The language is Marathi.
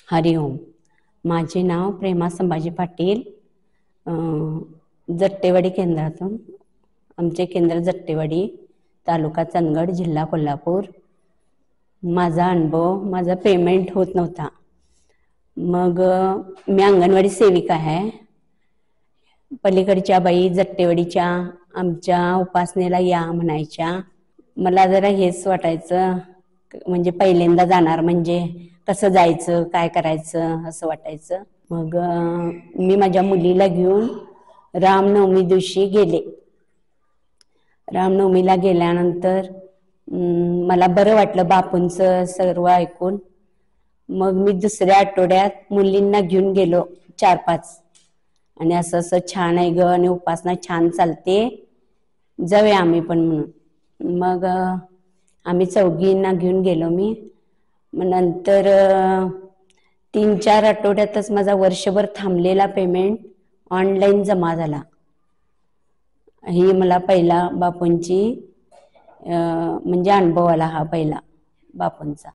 हरिओम. माझे नाव प्रेमा संभाजी पाटील. जट्टेवाडी केंद्रातून. आमचे केंद्र जट्टेवाडी, तालुका चंदगड, जिल्हा कोल्हापूर. माझा अनुभव, माझा पेमेंट होत नव्हता. मग मी अंगणवाडी सेविका आहे. पलीकडच्या बाई जट्टेवाडीच्या आमच्या उपासनेला या म्हणायच्या. मला जरा हेच वाटायचं, म्हणजे पहिल्यांदा जाणार म्हणजे कसं जायचं, काय करायचं असं वाटायचं. मग मी माझ्या मुलीला घेऊन रामनवमी दिवशी गेले. रामनवमीला गेल्यानंतर मला बरं वाटलं बापूंचं सर्व ऐकून. मग मी दुसऱ्या आठवड्यात मुलींना घेऊन गेलो 4-5, आणि असं असं छान आहे ग, आणि उपासना छान चालते, जाऊया आम्ही पण म्हणून. मग आम्ही चौघींना घेऊन गेलो मी. मग नंतर 3-4 आठवड्यातच माझा वर्षभर थांबलेला पेमेंट ऑनलाईन जमा झाला. ही मला पहिला बापूंची म्हणजे अनुभव आला, हा पहिला बापूंचा.